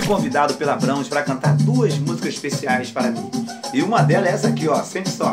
convidado pela Browns para cantar duas músicas especiais para mim. E uma delas é essa aqui, ó, sente só.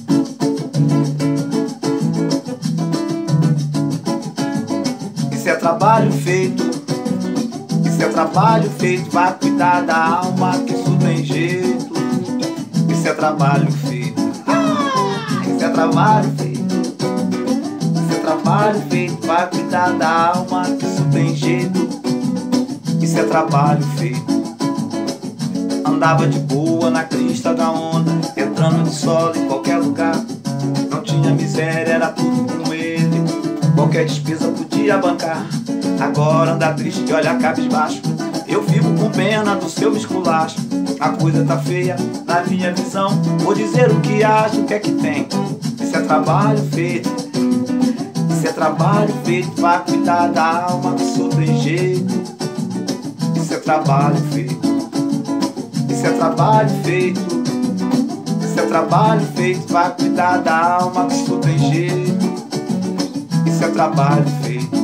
Isso é trabalho feito, isso é trabalho feito, vai cuidar da alma que isso tem jeito. Isso é trabalho feito, isso é trabalho feito, isso é trabalho feito, vai cuidar da alma que isso tem jeito. Isso é trabalho feito. Andava de boa na crista da onda, entrando de solo em qualquer lugar. Não tinha miséria, era tudo com ele, qualquer despesa podia bancar. Agora anda triste e olha cabisbaixo, eu fico com pena do seu esculacho. A coisa tá feia na minha visão, vou dizer o que acho, o que é que tem. Isso é trabalho feito, isso é trabalho feito, vai cuidar da alma que isso tem jeito. Isso é trabalho feito, isso é trabalho feito, isso é trabalho feito, vai cuidar da alma que isso tem jeito. Isso é trabalho feito.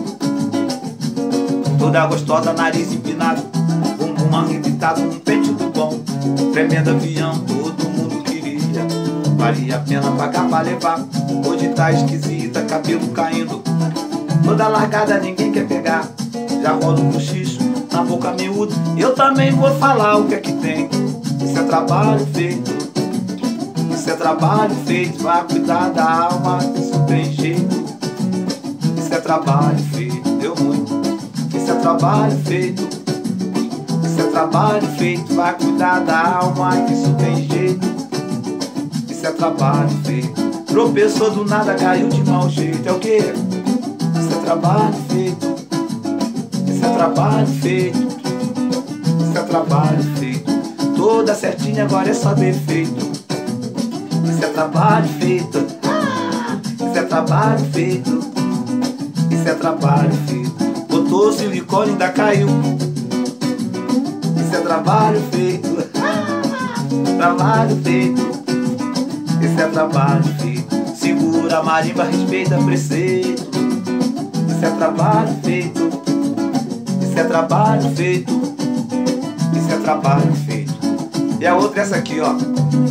Toda gostosa, nariz empinado, bumbum arrebitado, um pente do bom, tremendo avião, todo mundo queria. Valia a pena pagar pra levar. Hoje tá esquisita, cabelo caindo, toda largada, ninguém quer pegar. Já rola um cochicho na boca miúda, eu também vou falar o que é que tem. Isso é trabalho feito, isso é trabalho feito, vai cuidar da alma que isso tem jeito. Isso é trabalho feito, deu ruim. Isso é trabalho feito, isso é trabalho feito, vai cuidar da alma que isso tem jeito. Isso é trabalho feito. Tropeçou do nada, caiu de mau jeito, é o quê? Isso é trabalho feito, isso é trabalho feito, isso é trabalho feito. Toda certinha, agora é só defeito. Isso é trabalho feito, isso é trabalho feito, isso é trabalho feito. Botou silicone, ainda caiu. Isso é trabalho feito, trabalho feito, isso é trabalho feito. Segura a marimba, respeita preceito. Isso é trabalho feito, isso é trabalho feito, isso é trabalho feito. E a outra é essa aqui, ó.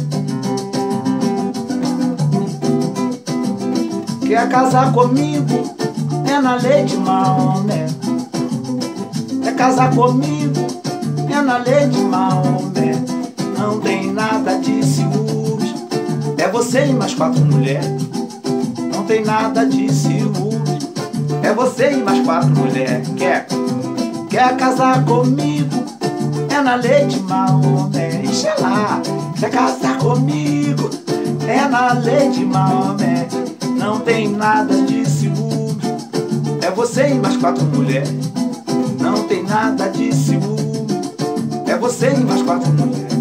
Quer casar comigo? É na lei de Maomé. Quer casar comigo? É na lei de Maomé. Não tem nada de ciúmes, é você e mais 4 mulheres. Não tem nada de ciúmes, é você e mais 4 mulheres. Quer casar comigo? É na lei de Maomé. Ixi lá, quer casar comigo? É na lei de Maomé. Não tem nada de ciúmes, é você e mais 4 mulheres. Não tem nada de ciúmes, é você e mais 4 mulheres.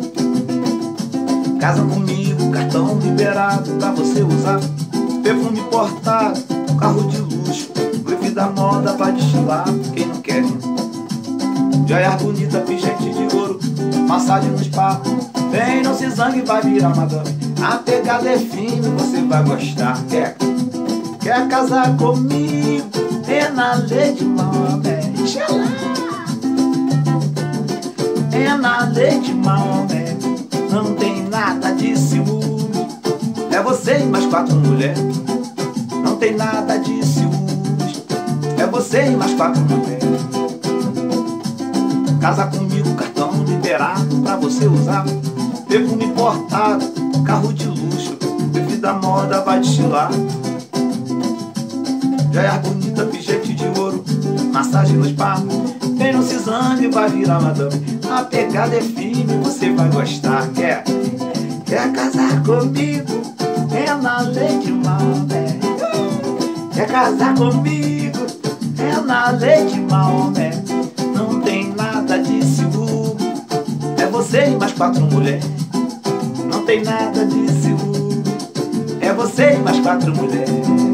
Casa comigo, cartão liberado pra você usar. Perfume importado, carro de luxo, grife da moda vai destilar. Quem não quer? Joias bonita, pingente de ouro, massagem no spa. Vem, não se zangue, vai virar madame. A pegada é firme, você vai gostar. Quer casar comigo? É na lei de Maomé. É na lei de Maomé. Não tem nada de ciúme, é você e mais 4 mulheres. Não tem nada de ciúmes, é você e mais 4 mulheres. Casa comigo, cartão liberado pra você usar. Perfume importado, carro de luxo, grife da moda vai destilar. Joia bonita, pingente de ouro, massagem no spa. Vem no se zangue, vai virar madame. A pegada é firme, você vai gostar. Quer casar comigo? É na lei de Maomé. Quer casar comigo? É na lei de Maomé. Não tem nada de ciúme, é você e mais 4 mulheres. Não tem nada de ciúme, é você e mais 4 mulheres.